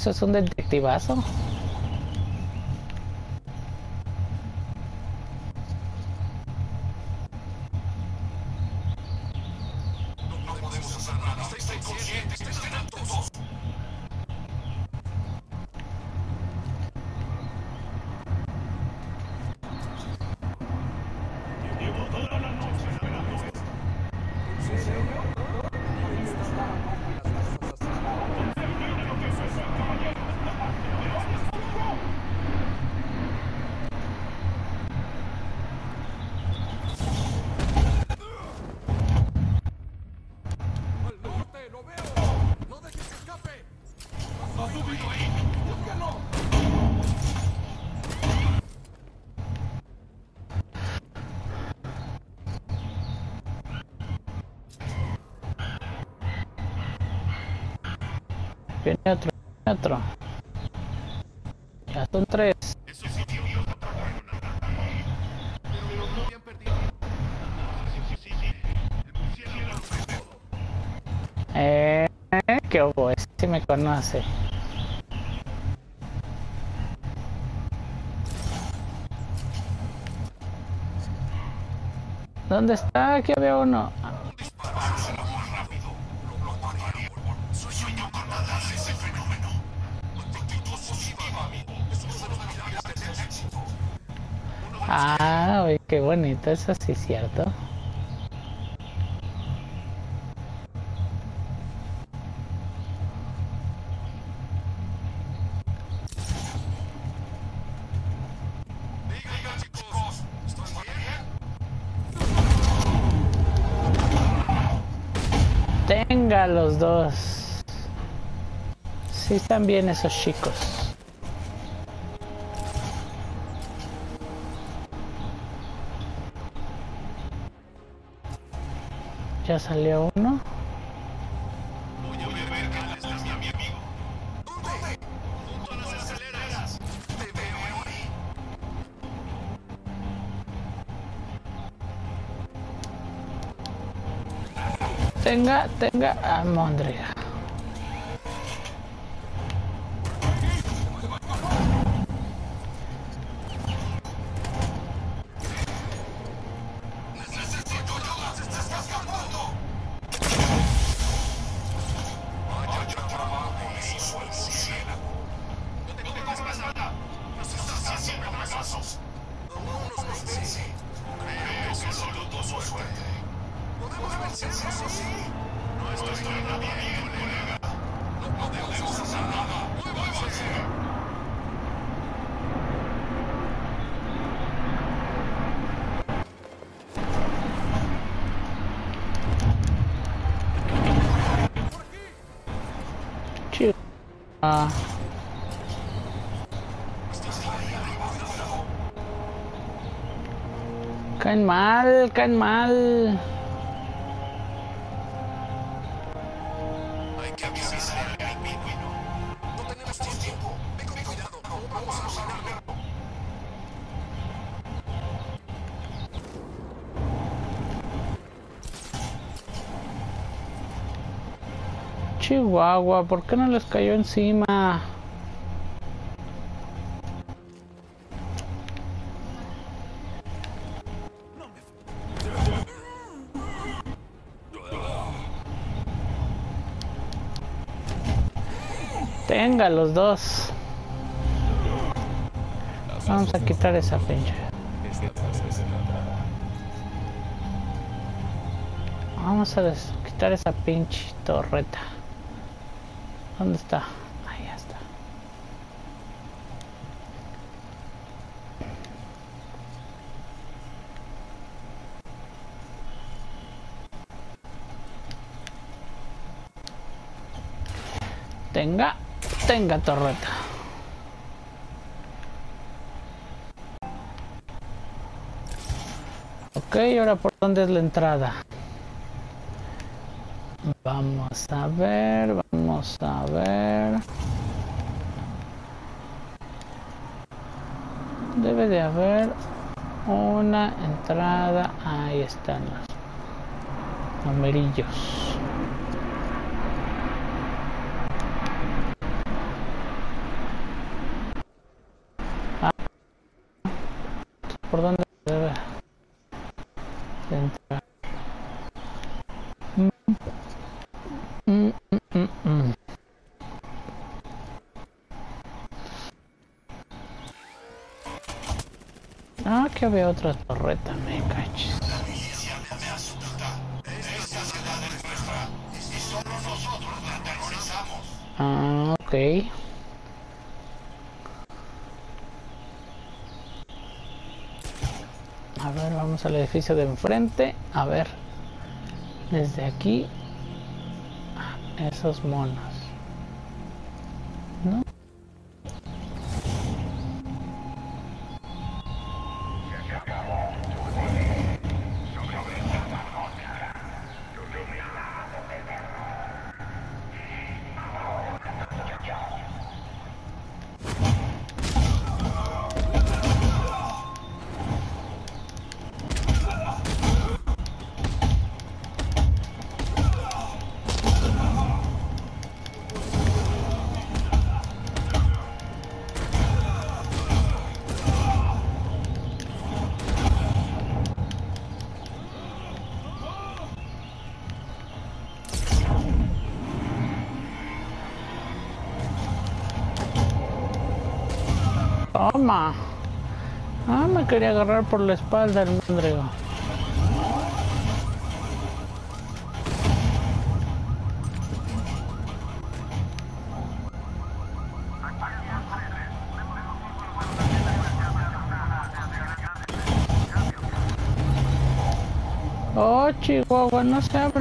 eso es un detectivazo. Viene otro, viene otro. Ya son 3. ¿Qué hubo? Ese sí me conoce. ¿Dónde está? Aquí había uno. Ah, uy, qué bonito, eso sí es cierto. Tenga los dos. Sí están bien esos chicos. Ya salió uno. Voy a ver qué tal está mi amigo. ¿Dónde? Junto a las escaleras. Te veo ahí. Tenga a Mondriga. Caen mal, caen mal. Hay que avisarle al pingüino. No tenemos tiempo. Ve con cuidado. Vamos a ganarlo. Chihuahua, ¿por qué no les cayó encima? Tenga los dos. Vamos a quitar esa pinche. Vamos a quitar esa pinche torreta. ¿Dónde está? Ahí ya está. Tenga torreta. Ok, ahora por dónde es la entrada. Vamos a ver, vamos a ver. Debe de haber una entrada. Ahí están los numerillos. Central. Mm, mm, mm, mm, mm. Ah, que había otra torreta, me cachis. La milicia me asusta. Esta ciudad es nuestra y solo nosotros la aterrorizamos. Ah, ok. A ver, vamos al edificio de enfrente. A ver, desde aquí, esos monos. ¿No? Toma. Ah, me quería agarrar por la espalda el mandrigo. Oh, Chihuahua, no se abre.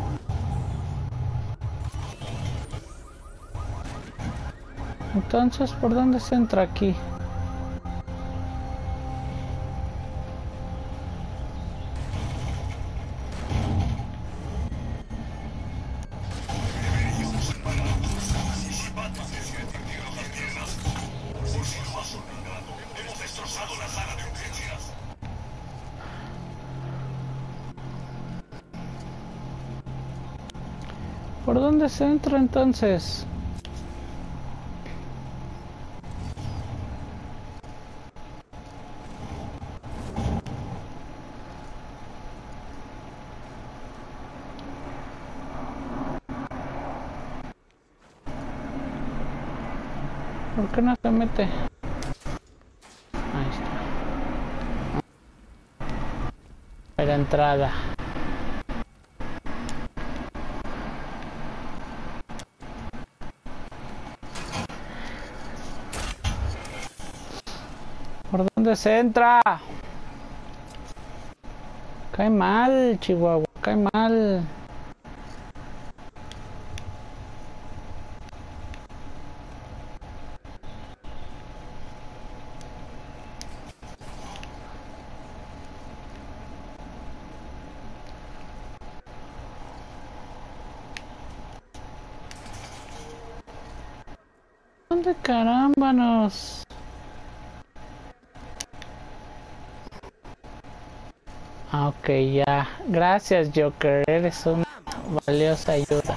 Entonces, ¿por dónde se entra aquí? Hemos destrozado la sala de urgencias. ¿Por dónde se entra entonces? ¿Por qué no se mete? Ahí está. La entrada. ¿Por dónde se entra? Cae mal, Chihuahua, cae mal. ¿Dónde carámbanos? Ah, ok, ya. Gracias, Joker. Eres una valiosa ayuda.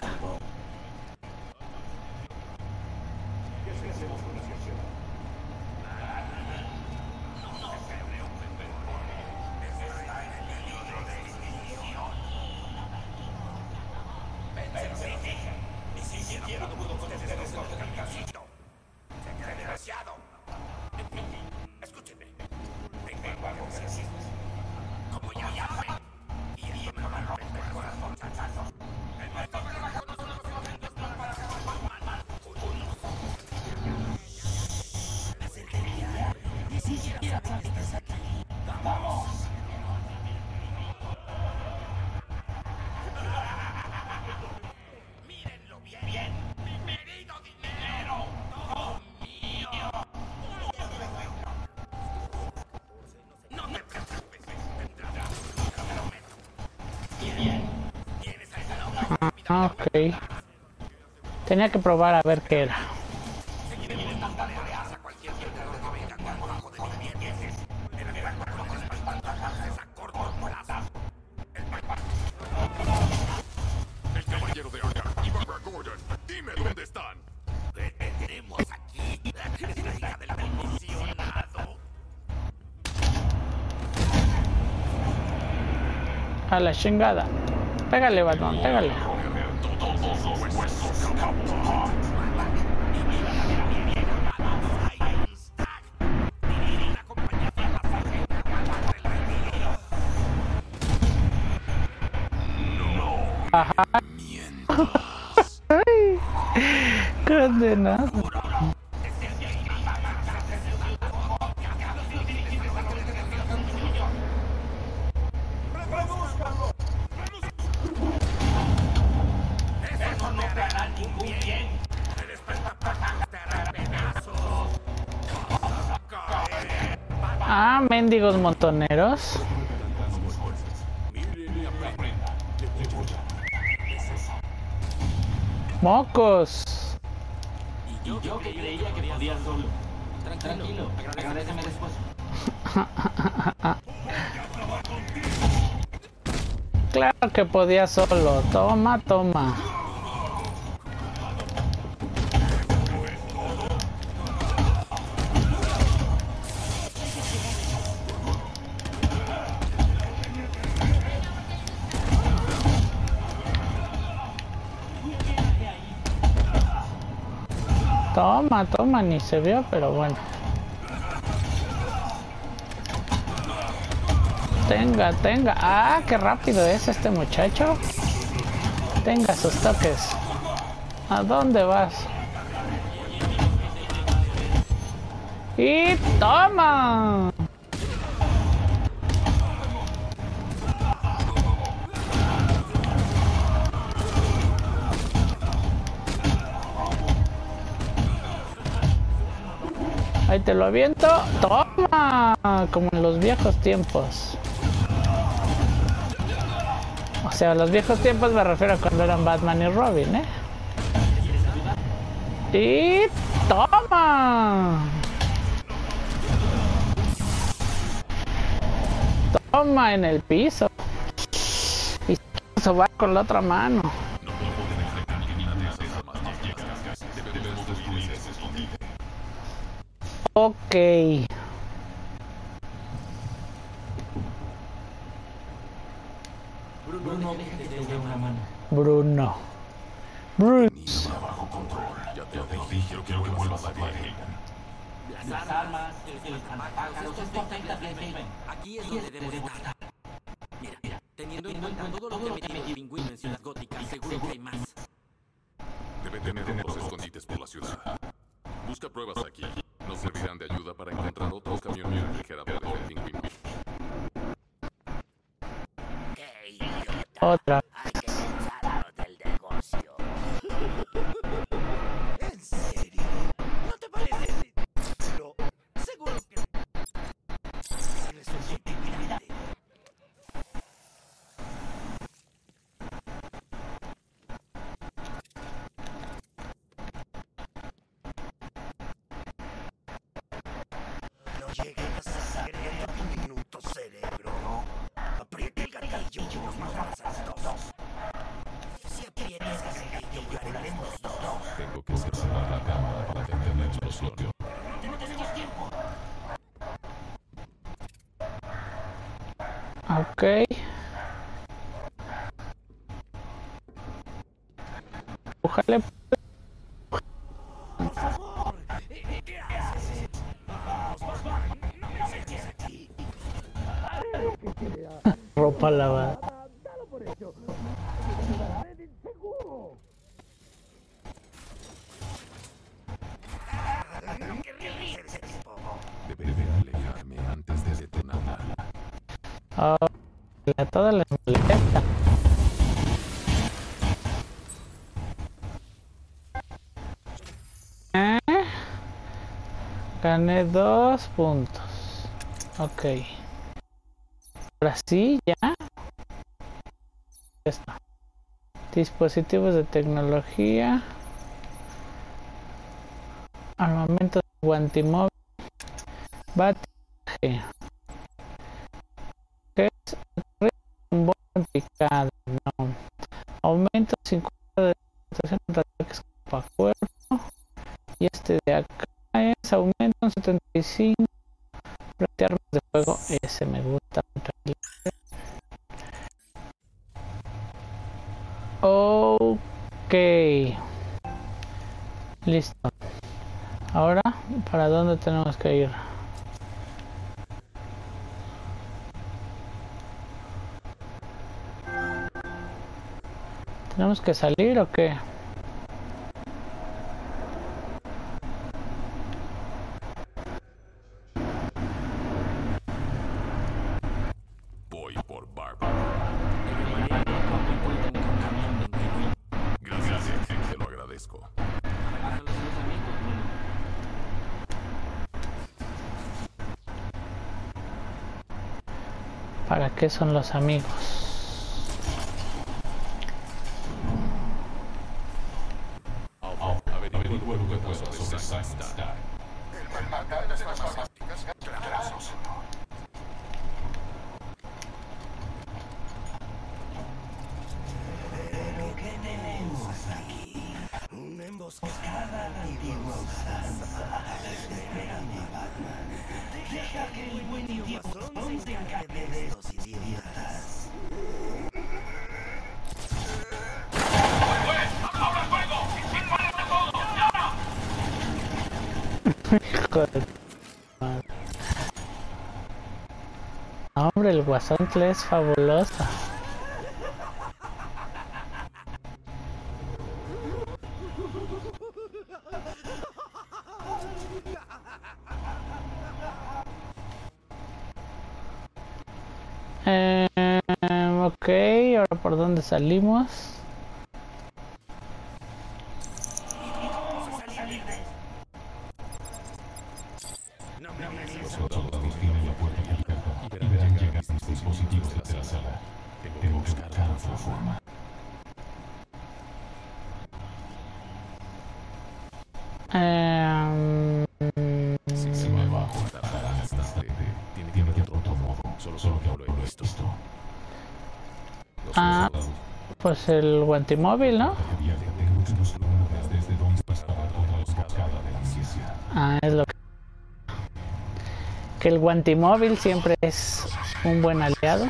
Ah, ok. Tenía que probar a ver qué era. El caballero de Arkham y Barbara Gordon. Dime dónde están. Te tenemos aquí. Eres la hija del conmocionado. A la chingada. Pégale, Batman, pégale. Ajá. Ay, condenado. Ah, mendigos montoneros. Mocos. Y yo que creía que podía solo. Tranquilo, agradéceme después. Claro que podía solo. Toma, toma. Toma, toma, ni se vio, pero bueno. Tenga, tenga. Ah, qué rápido es este muchacho. Tenga sus toques. ¿A dónde vas? Y toma. Ahí te lo aviento. ¡Toma! Como en los viejos tiempos. O sea, los viejos tiempos me refiero a cuando eran Batman y Robin, ¿eh? Y toma. Toma en el piso. Y se va con la otra mano. Ok. Bruno, déjate una mano. Bruno. Bruce. Bajo control. Ya te dije, quiero que vuelvas a pie. Las armas, el espantapájaros, estos 30 ven. Aquí es donde debemos estar. Mira, teniendo en cuenta todo lo que metí Pingüino en Ciudad Gótica, seguro que hay más. Debe tener otros escondites por la ciudad. Busca pruebas aquí. Nos servirán de ayuda para encontrar otros camiones refrigeradores del Pingüino. Otra. Hay que pensar lo del negocio. ¿En serio? ¿No te parece? No. Seguro que eres un intimidante. No llegues a sangre en un minuto, cerebro. Apriete el gatillo y nos matamos a los dos. Si aprietas el gatillo, ganaremos dos. Tengo que cerrar la cámara para detener la explosión. No tenemos tiempo. Ok. Ojalá. Por favor, ¿qué haces? Vamos, no me saques aquí. Ropa lavada. Dalo por hecho. Seguro. ¿Qué realiza ese tipo? Debería alejarme antes de detonarla. Oh, a todas les molesta. Gané 2 puntos. Ok. Ahora sí, ya. Esto. Dispositivos de tecnología. Armamento de guantimóvil. Batitraje. ¿Qué es? Un bomba aplicada. No. Aumento 50 de penetración contra ataques cuerpo a cuerpo. Y este de acá es aumento en 75 frente a armas de fuego. Ese me gusta mucho. Ok. Listo. Ahora, ¿para dónde tenemos que ir? ¿Tenemos que salir o qué? Voy por Bárbara. Gracias, te lo agradezco. ¿Para qué son los amigos? Averiguo lo que puedo sobre Seinstein. El matar de las farmacéuticas, claro, señor. Pero ¿qué tenemos aquí? Una emboscada antivirosa. Espera, mi Batman. Deja que el buen Guasón se encargue de estos idiotas. Hijo de madre. Hombre, el Guasón es fabulosa. Ok, ahora por dónde salimos. Los soldados tienen la puerta abierta y verán llegar mis dispositivos desde la sala. Tengo que buscar otra forma. Si me bajo a la instante, tiene que haber otro modo. Solo que no lo he visto. Pues el guantimóvil, ¿no? Es lo que el guantimóvil siempre es un buen aliado.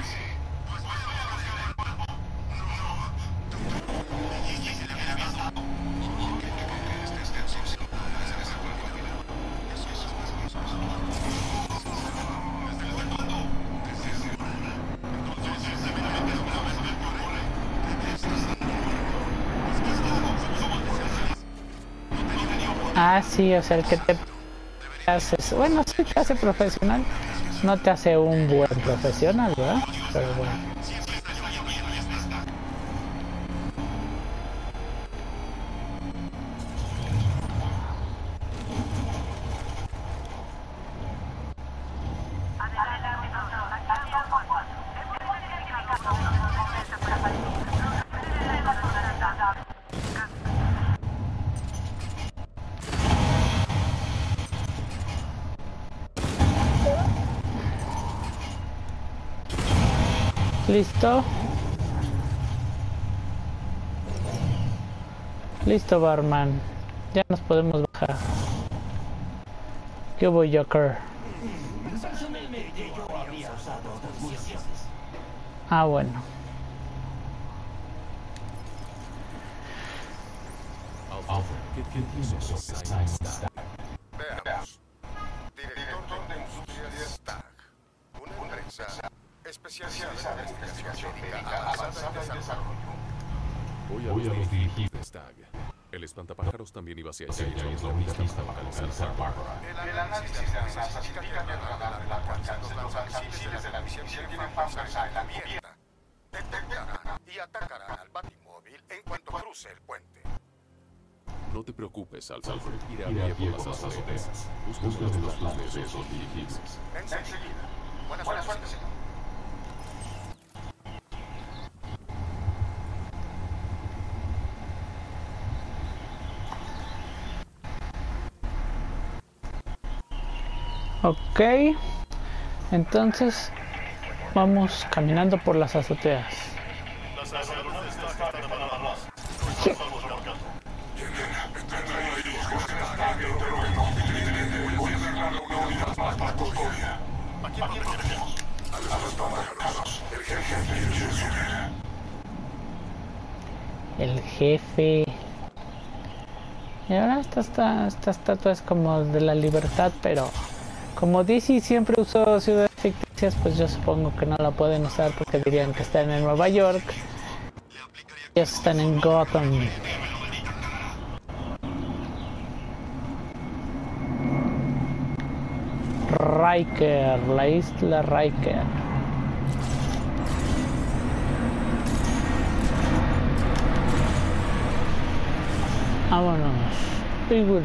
Sí, o sea, el que te haces, bueno, sí te hace profesional, no te hace un buen profesional, ¿verdad? Pero bueno. ¿Listo? Listo, barman. Ya nos podemos bajar. ¿Qué hubo, Joker? Ah, bueno. ¿Qué tienes sobre Seinstein? Veamos. Director de Industrias Stag. Una empresa especializada en investigación médica avanzada y desarrollo. Voy a los dirigir de Stag. El espantapájaros también iba hacia ella y es la única pista para localizar a Bárbara. El análisis de amenazas indica que el radar de la alcanzando los misiles de la misión tienen fuerza en la abierta. Detectarán y atacarán al batimóvil en cuanto cruce el puente. No te preocupes, Alfred. Iré a pie por las azoteas. Busca los luces de esos dirigibles. Enseguida. Buena suerte, señor. Ok, entonces vamos caminando por las azoteas. Sí. el jefe. Y ahora esta estatua es como de la libertad, pero como DC siempre usó ciudades ficticias, pues yo supongo que no la pueden usar porque dirían que están en Nueva York. Ellos están en Gotham. Riker, la isla Riker. Vámonos. Igual.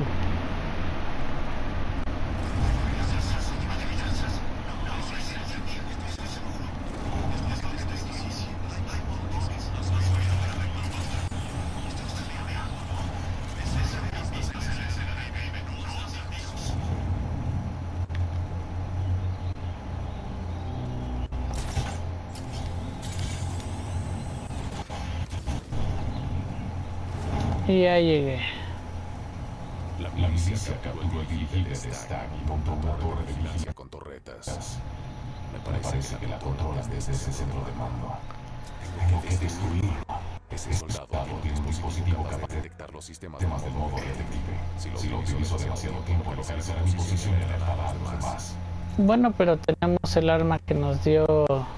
Y ya llegué. La milicia se acabó el líder está y montó una torre de vigilancia con torretas. Me parece que la controlas desde ese centro de mando. Tengo que destruirlo. Ese soldado tiene un dispositivo capaz de detectar los sistemas del modo detective. Si lo utilizo demasiado tiempo, localizará mi posición y alertará a los demás. Bueno, pero tenemos el arma que nos dio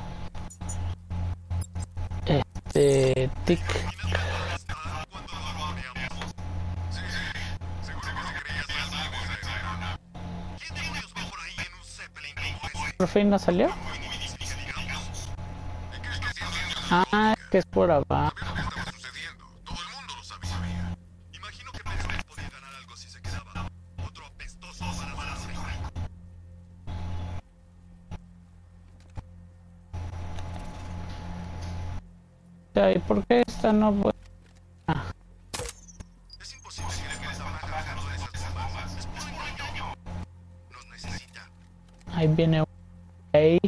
Tic. ¿Por fin no salió? Ah, es que es por abajo. ¿Y por qué esta no puede? Ah. Es imposible que les haga cargo de esas bombas. Es puro engaño. Nos necesita. Ahí viene un ahí.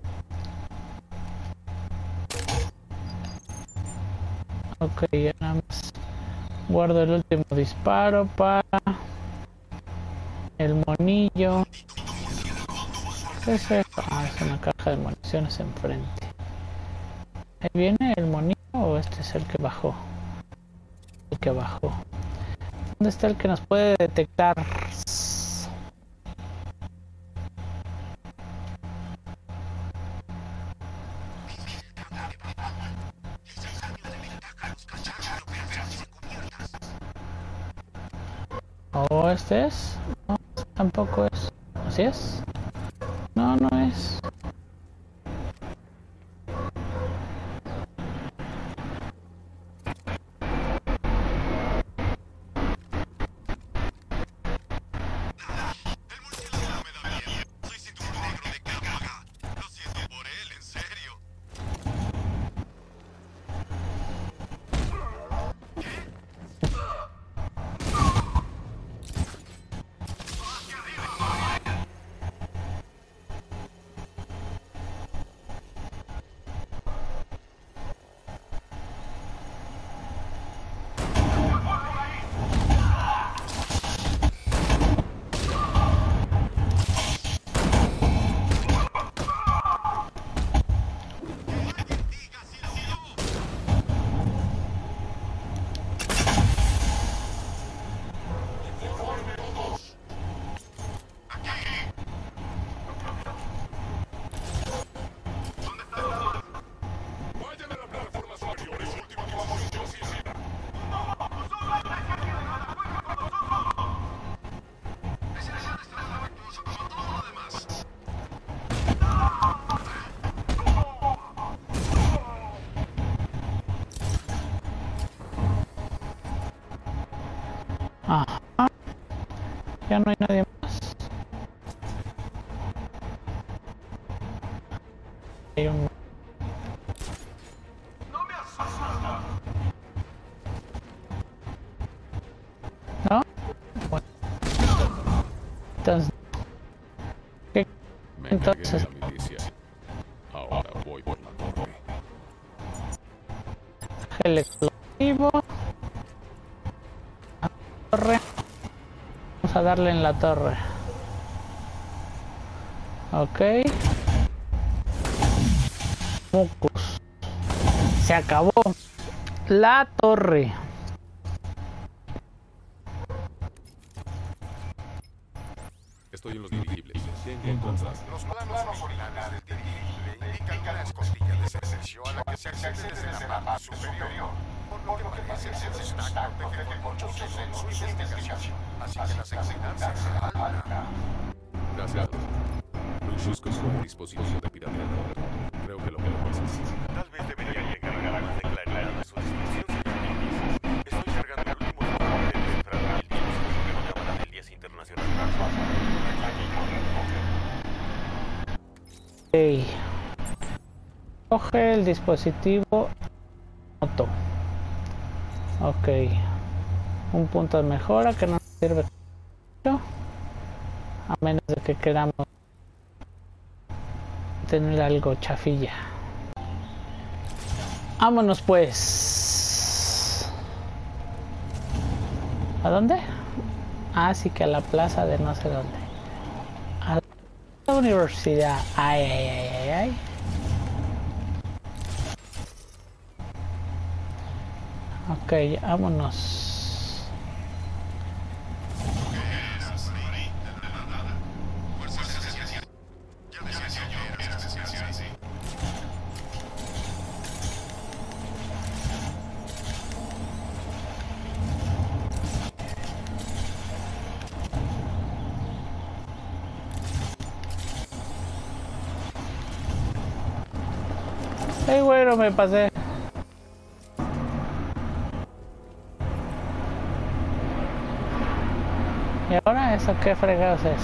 Ok, ya nada más guardo el último disparo para el monillo. ¿Qué es eso? Ah, es una caja de municiones enfrente. ¿Ahí viene el monillo o este es el que bajó? El que bajó. ¿Dónde está el que nos puede detectar? ¿O este es? No, tampoco es. ¿Así es? No, no es. Ajá. Ya no hay nadie más. Hay un... ¿No? Bueno. Entonces... ¿Qué? Entonces... Me la milicia. Ahora voy por la torre. El explosivo. Torre. Vamos a darle en la torre. Ok. Mucus. Se acabó. la torre. Estoy en los dirigibles. ¿Qué encontraste? Los planos originales del dirigible indican una escotilla de servicio a la que se accede desde la parte superior. Por lo que parece ser Stack protege muchos en su investigación. Así que la seguridad será alta. Gracias. Busco como dispositivo de pirateo. Creo que lo necesito. Tal vez debería llegar a la de claridad de su descripción, señor. Estoy cargando el último reporte de entrada del 10 de la Cámara del 10 Internacional. Ok. Coge el dispositivo moto. Ok. Un punto de mejora que no nos sirve mucho, a menos de que queramos tener algo chafilla. Vámonos pues. ¿A dónde? Ah, sí, que a la plaza de no sé dónde. A la universidad. Ay, ay, ay, ay, ay. Ok, vámonos. Ay, güero, me pasé. ¿Y ahora eso qué fregados es?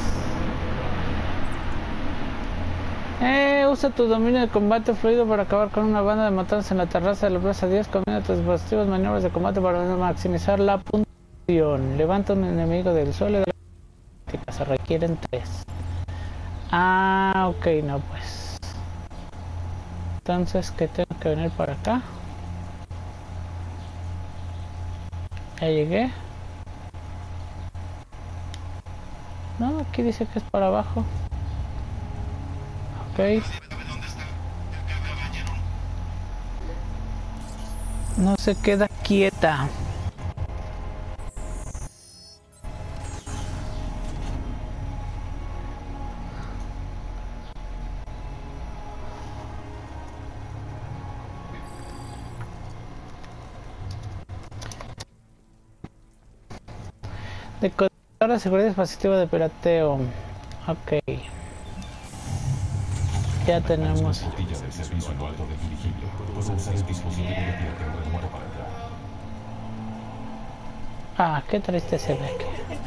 Usa tu dominio de combate fluido para acabar con una banda de matanzas en la terraza de la Plaza 10. Combina tus dispositivos maniobras de combate para maximizar la puntuación. Levanta un enemigo del suelo y de la práctica. Se requieren 3. Ah, ok, no pues. Entonces, ¿qué tengo que venir para acá? Ya llegué. No, aquí dice que es para abajo. Ok. No se queda quieta. Decodador de seguridad dispositivo de pirateo. Ok. Ya tenemos. Ah, qué triste se ve aquí.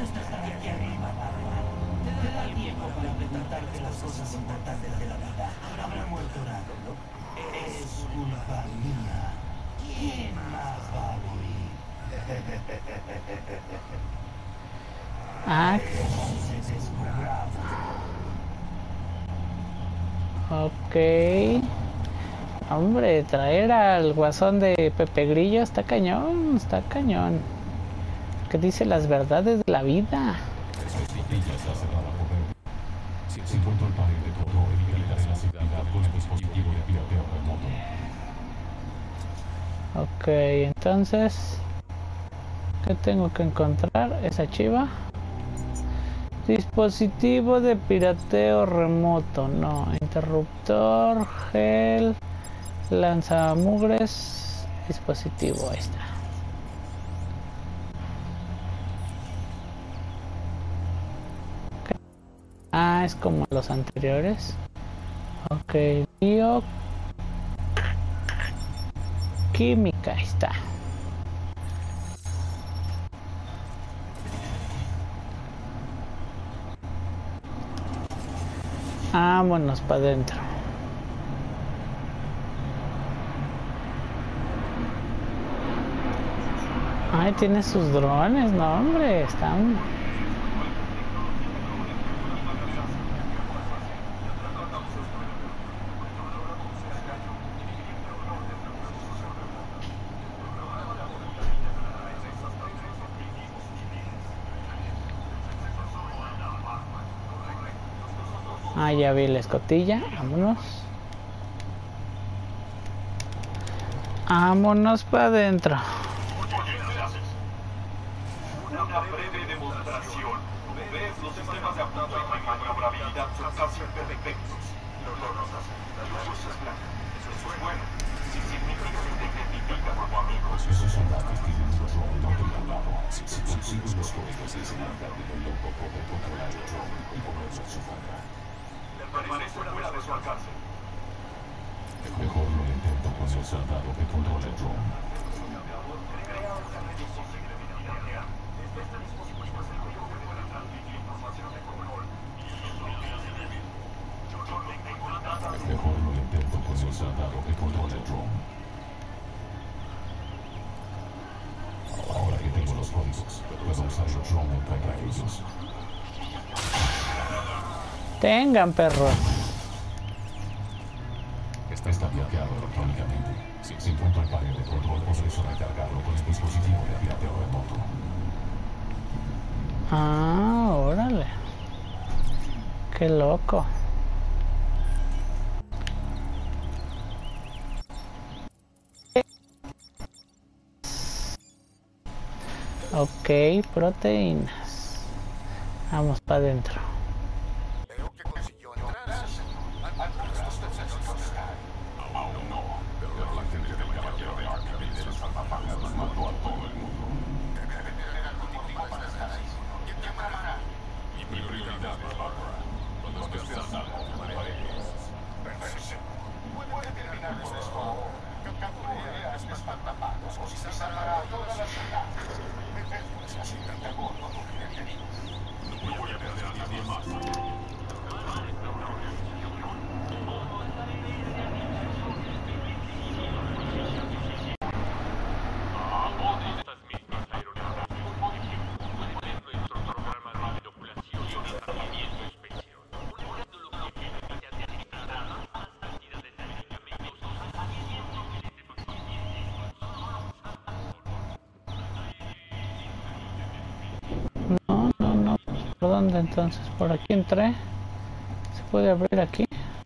Ah. Ok. Hombre, traer al guasón de Pepe Grillo está cañón, está cañón. Que dice las verdades de la vida. Ok, entonces, ¿qué tengo que encontrar? Esa chiva. Dispositivo de pirateo remoto, no. Interruptor, gel, lanzamugres, dispositivo, ahí está. Okay. Ah, es como los anteriores. Ok, bioquímica, ahí está. Vámonos para adentro. Ay, tiene sus drones, no hombre, están. Ah, ya vi la escotilla, vámonos. Vámonos para adentro. Una breve demostración. ¿Ves? Los sistemas de apunto y maniobrabilidad son casi perfectos. Las luces blancas. Eso es bueno. Si significa que te identifica como amigos. Esos soldados tienen un dron no tripulado. Si consiguen los códigos de seguridad del loco, puede controlar el dron y ponerlo en su contra. Permanece fuera de su alcance. Mejor no lo intento con el soldado que controla el dron. Mejor no lo intento con el soldado que controla el dron. Ahora que tengo los códigos, puedo usar el dron contra ellos. Tengan, perros. Está bloqueado electrónicamente. Si encuentro el panel de control, podré sobrecargarlo con el dispositivo de pirateo remoto. Ah, órale. Qué loco. Ok, proteínas. Vamos para adentro. Veo que consiguió entrar. Algunos defensores Aún no, pero la gente del caballero de Arkham y de los salvapajas nos mató a todo el mundo. deben tener algún motivo para estar ahí. ¿Quién te amará? Mi prioridad es Bárbara. Cuando estés a salvo, paredes. Perfecto. Puede terminar con esto. Capturé a este espantapagos o quizás salvará a toda la ciudad. Así tan gordo, No voy a perder a nadie más. Estas mismas aeronaves pueden nuestro programa de inoculación y tratamiento especial, buscando lo que permite administrar más cantidades de medicamentos haciendo que este paciente No. ¿Por dónde entonces? ¿Por aquí entré? ¿Se puede abrir aquí?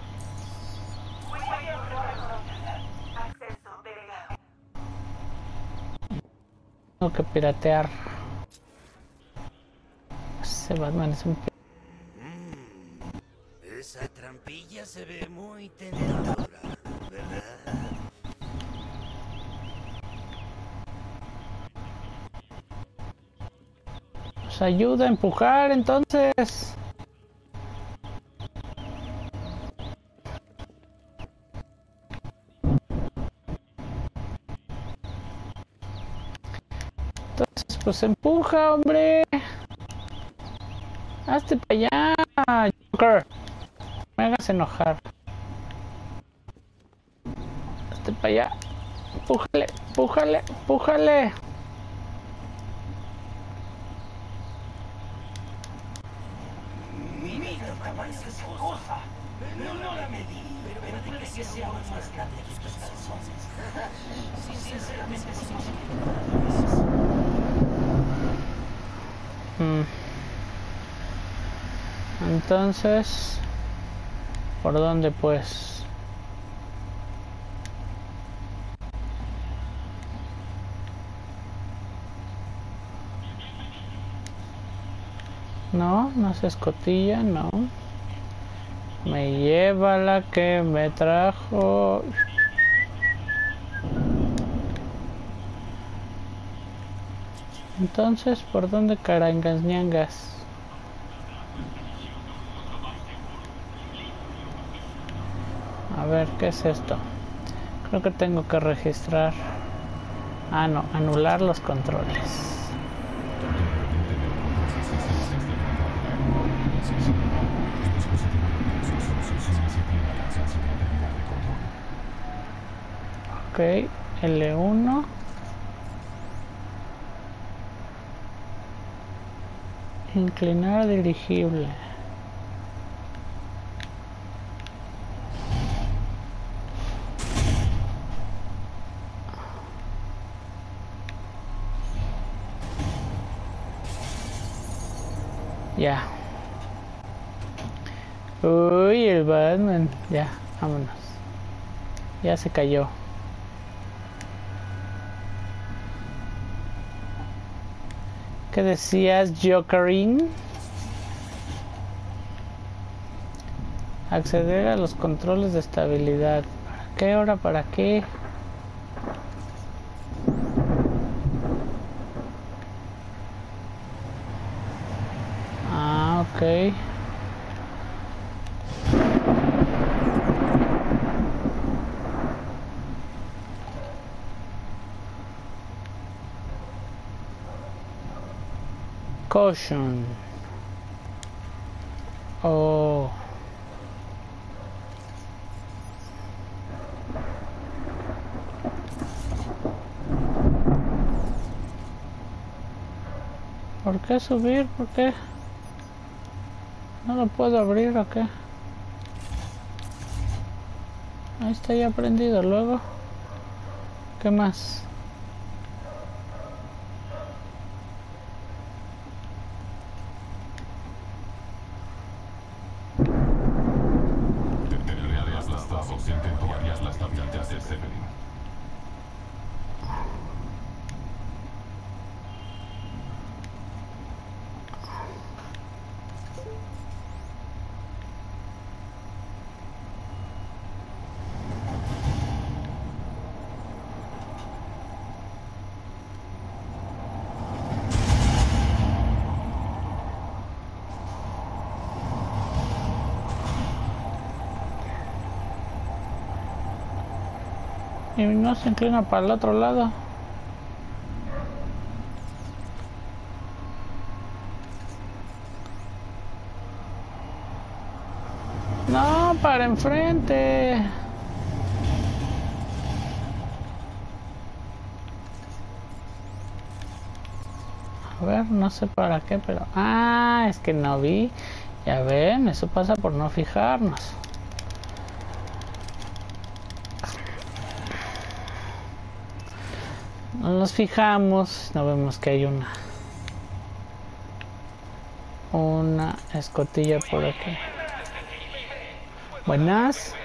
Tengo que piratear. Ese Batman es un... Esa trampilla se ve muy tentadora, ¿verdad? Pues ayuda a empujar entonces. Entonces pues empuja, hombre. Hazte para allá, Joker. Me hagas enojar. Hazte para allá. Empújale. Mi vida tamaño esa cosa. No la medí, pero puede que sea aún más grande que tus calzones. Sinceramente, Entonces, ¿por dónde pues? No se escotilla, no. Me lleva la que me trajo. Entonces, ¿por dónde carangas ñangas? A ver, ¿qué es esto? Creo que tengo que registrar. Ah, no, anular los controles. Ok, L1. Inclinar dirigible. Ya. Uy, el Batman. Ya, vámonos. Ya se cayó. ¿Qué decías, Jokerin? Acceder a los controles de estabilidad. ¿Para qué hora? ¿Para qué? Ah, ok. Caution. Oh. ¿Por qué subir? ¿Por qué? ¿No lo puedo abrir o qué? Ahí está ya prendido. Luego, ¿qué más? Determinarías las trazos, intentarías la estabilidad del Zeppelin. Y no se inclina para el otro lado. No, para enfrente. A ver, no sé para qué, pero... Ah, es que no vi. Ya ven, eso pasa por no fijarnos. No nos fijamos, no vemos que hay una escotilla por aquí. Buenas.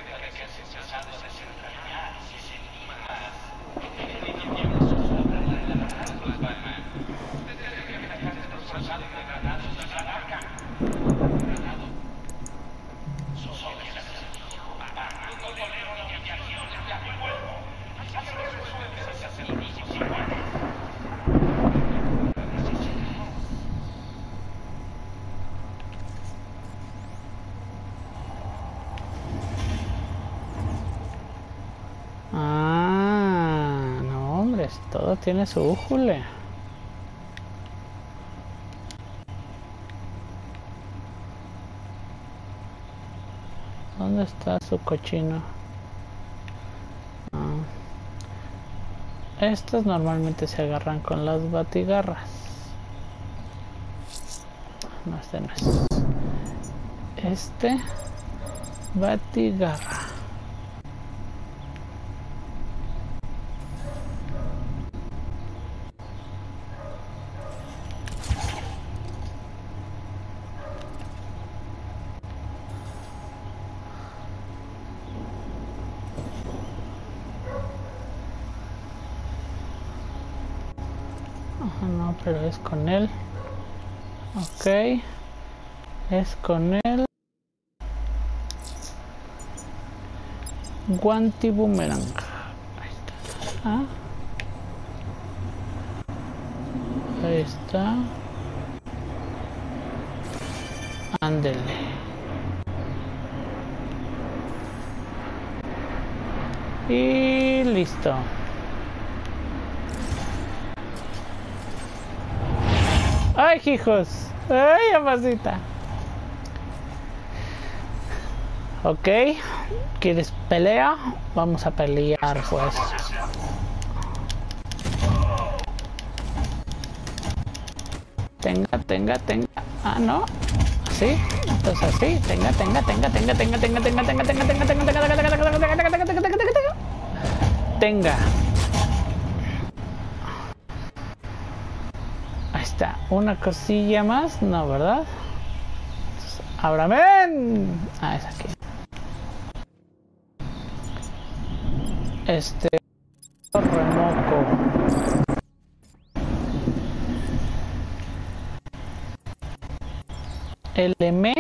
Ah, no, hombre, todo tiene su újule. ¿Dónde está su cochino? Ah. Estos normalmente se agarran con las batigarras. No, este no es. Este batigarra. No, pero es con él. Ok. Es con él. Guanti boomerang. Ahí está. Ah. Ahí está. Ándele. Y listo. ¡Ay, hijos! ¡Ay, amasita! Ok. ¿Quieres pelea? Vamos a pelear, pues. Tenga. Ah, no. ¿Así? Entonces así. Tenga. Ahí está. Una cosilla más. No, ¿verdad? ¡Ábrame! Ah, es aquí. Remoco. LM.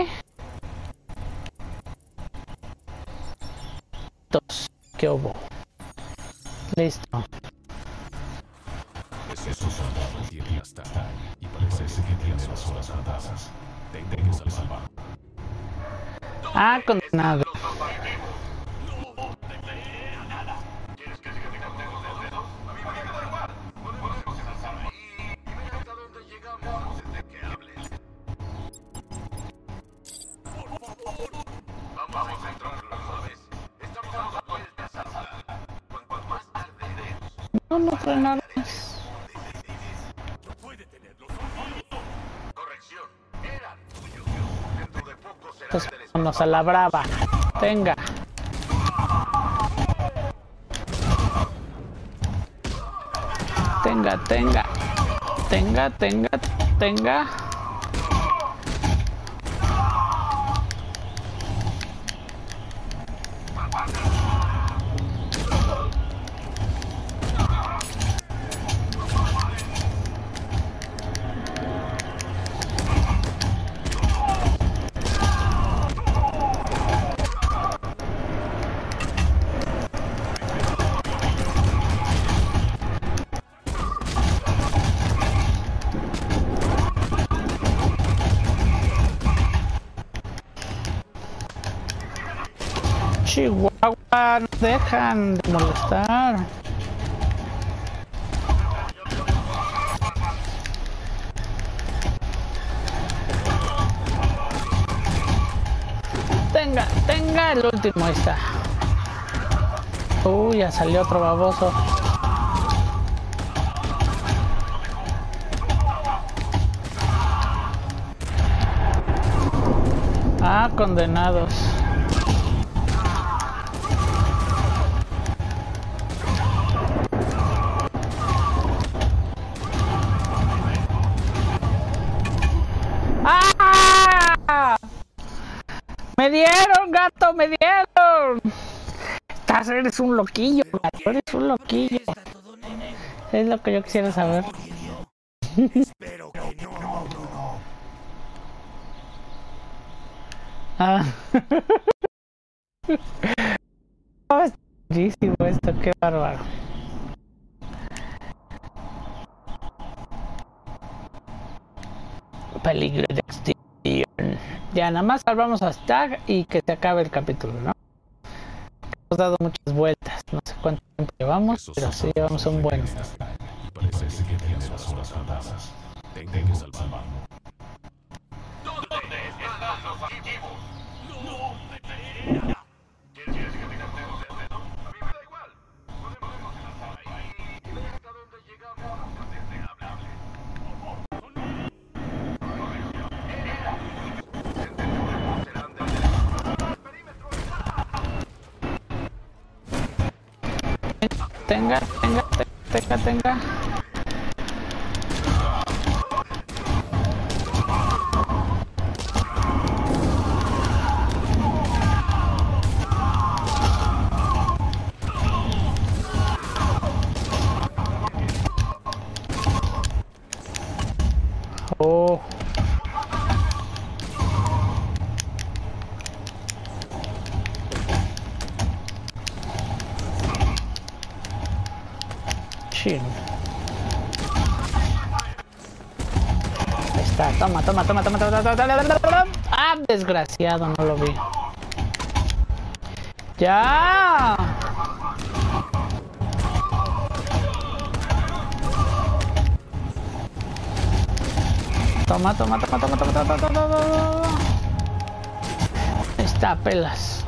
¿Qué hubo? Listo. Esos soldados tienen hasta y parece que tienen las horas contadas. Tengo que salvar. Ah, condenado. No, no frenaron. Pues vámonos a la brava. Venga. Tenga. Chihuahua, no dejan de molestar. Tenga el último, ahí está. Ya salió otro baboso. Ah, condenados. ¡Me dieron, gato! ¡Me dieron! Eres un loquillo, gato. Eres un loquillo. Es lo que yo quisiera saber. Espero que no. Ah. Oh, es durísimo esto, qué bárbaro. Peligro de extinción. Ya, nada más salvamos a Stag y que se acabe el capítulo, ¿no? Hemos dado muchas vueltas, no sé cuánto tiempo llevamos, pero sí llevamos un buen. Y parece que tiene las horas contadas. Tengo que salvarlo. ¿Dónde están los archivos? ¡No! ¿Quieres que tengamos el dedo? A mí me da igual. Podemos lanzar ahí y ver hasta dónde llegamos antes de hablar. Tenga. Oh. Chin. Ahí está, toma. Ah, desgraciado, no lo vi. ¡Ya! Toma. Está, pelas.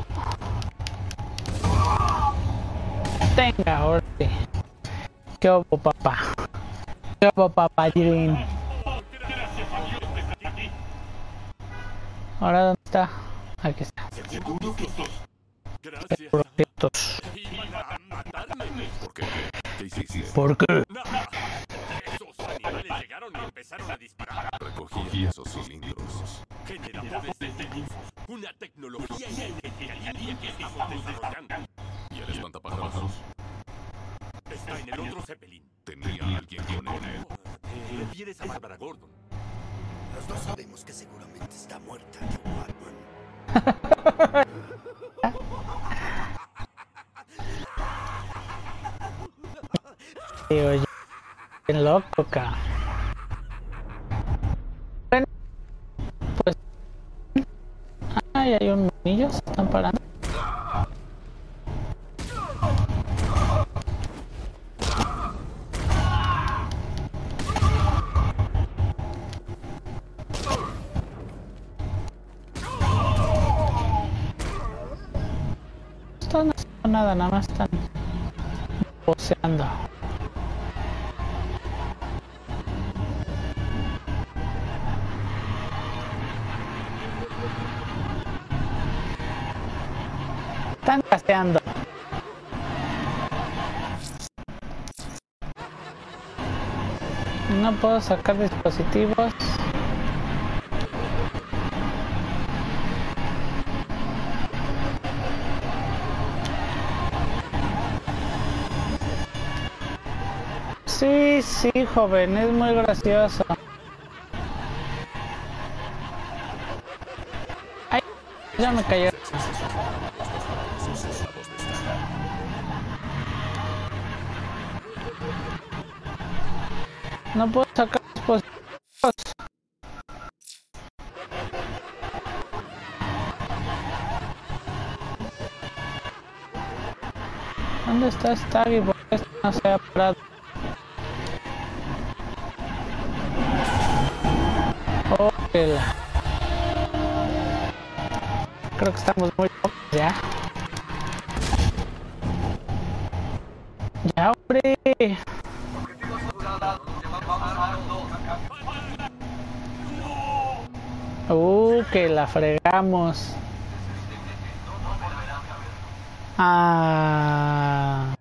Tenga, ahora sí. ¿Qué hubo, papá? ¿Qué hubo, papá Dream? ¿Ahora dónde está? Aquí está. Gracias. ¿Por qué? ¿Qué hiciste? ¿Por qué? Esos animales llegaron y empezaron a disparar. Recogí esos cilindros. Generadores de info. Una tecnología idéntica que estamos desarrollando. ¿Y el espantapájaros? Está en el otro Zeppelin. ¿Tenía alguien con él? ¿Te refieres a Bárbara Gordon? Los dos sabemos que seguramente está muerta, Batman. Oye, bien loco, ca. Bueno, pues. Ay, hay unos niños, están parando. No están haciendo nada, nada más están poseando. Están casteando. No puedo sacar dispositivos. Sí, sí, joven, es muy gracioso. Ay, ya me cayó. No puedo sacar dispositivos. ¿Dónde está Staggy? ¿Por qué no se ha parado? Hola. Creo que estamos muy locos ya. Ya, hombre. Que la fregamos. Ah.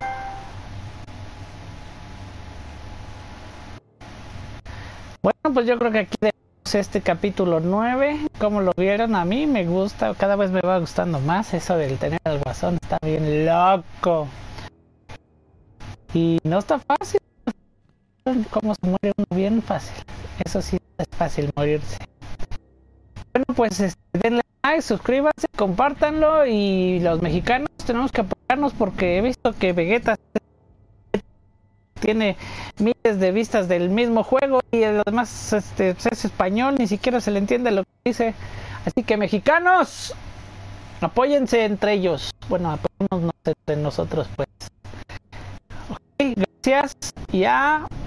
Bueno, pues yo creo que aquí dejamos este capítulo 9. Como lo vieron, a mí me gusta, cada vez me va gustando más eso del tener al Guasón, está bien loco. Y no está fácil. Cómo se muere uno bien fácil. Eso sí es fácil morirse. Bueno, pues denle like, suscríbanse, compártanlo, y los mexicanos tenemos que apoyarnos porque he visto que Vegeta tiene miles de vistas del mismo juego y además es español, ni siquiera se le entiende lo que dice. Así que mexicanos, apóyense entre ellos. Bueno, apoyémonos entre nosotros, pues. Ok, gracias y